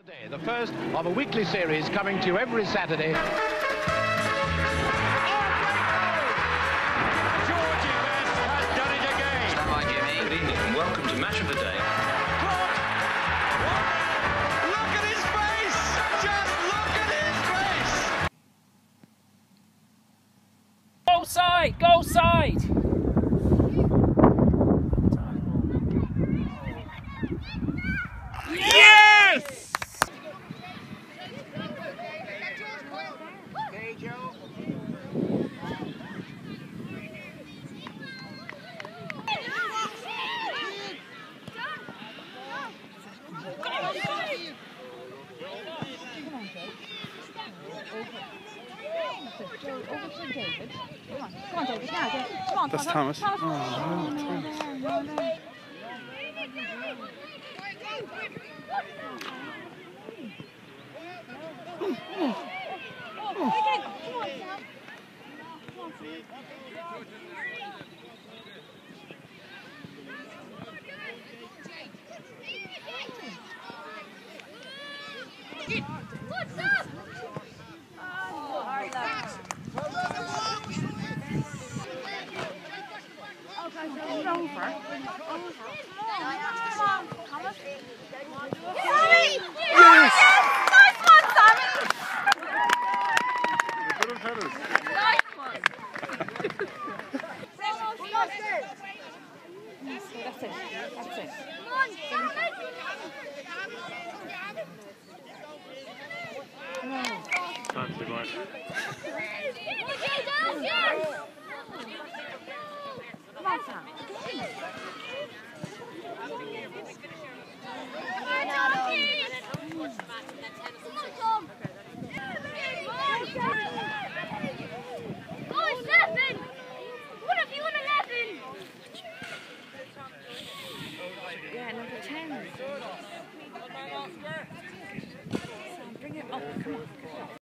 The first of a weekly series coming to you every Saturday. Good evening and welcome to Match of the Day. Look at his face! Just look at his face! Goal side! Goal side! Yes! Hey, Joe. That's Thomas. Oh, no, Thomas. What's up? Yes! Nice one, Simon! Nice one! That's it. Come on, Simon! That's the one. Come on, Sam. Yeah, number 10. Bring it up. Come on.